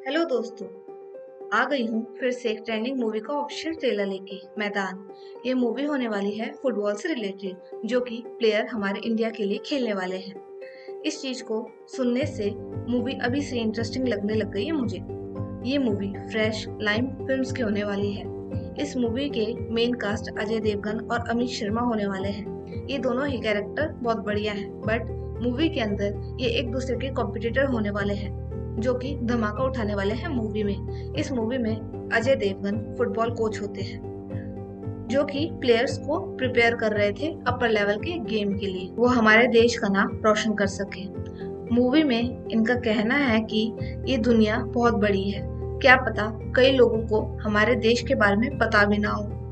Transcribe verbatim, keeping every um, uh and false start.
Hello दोस्तों। आ गई हूँ फिर से एक ट्रेंडिंग मूवी का ऑफिशियल ट्रेलर लेके। मैदान। ये मूवी होने वाली है फुटबॉल से रिलेटेड, जो कि प्लेयर हमारे इंडिया के लिए खेलने वाले हैं। इस चीज को सुनने से मूवी अभी से इंटरेस्टिंग लगने लग गई है मुझे। ये मूवी फ्रेश लाइम फिल्म्स की होने वाली है। इस मूवी के मेन कास्ट अजय देवगन और अमित शर्मा होने वाले हैं। ये दोनों ही कैरेक्टर बहुत बढ़िया हैं, बट मूवी के अंदर ये एक दूसरे के कॉम्पिटिटर होने वाले हैं, जो कि धमाका उठाने वाले हैं मूवी में। इस मूवी में अजय देवगन फुटबॉल कोच होते हैं, जो कि प्लेयर्स को प्रिपेयर कर रहे थे अपर लेवल के गेम के लिए, वो हमारे देश का नाम रोशन कर सके। मूवी में इनका कहना है कि ये दुनिया बहुत बड़ी है, क्या पता कई लोगों को हमारे देश के बारे में पता भी ना हो।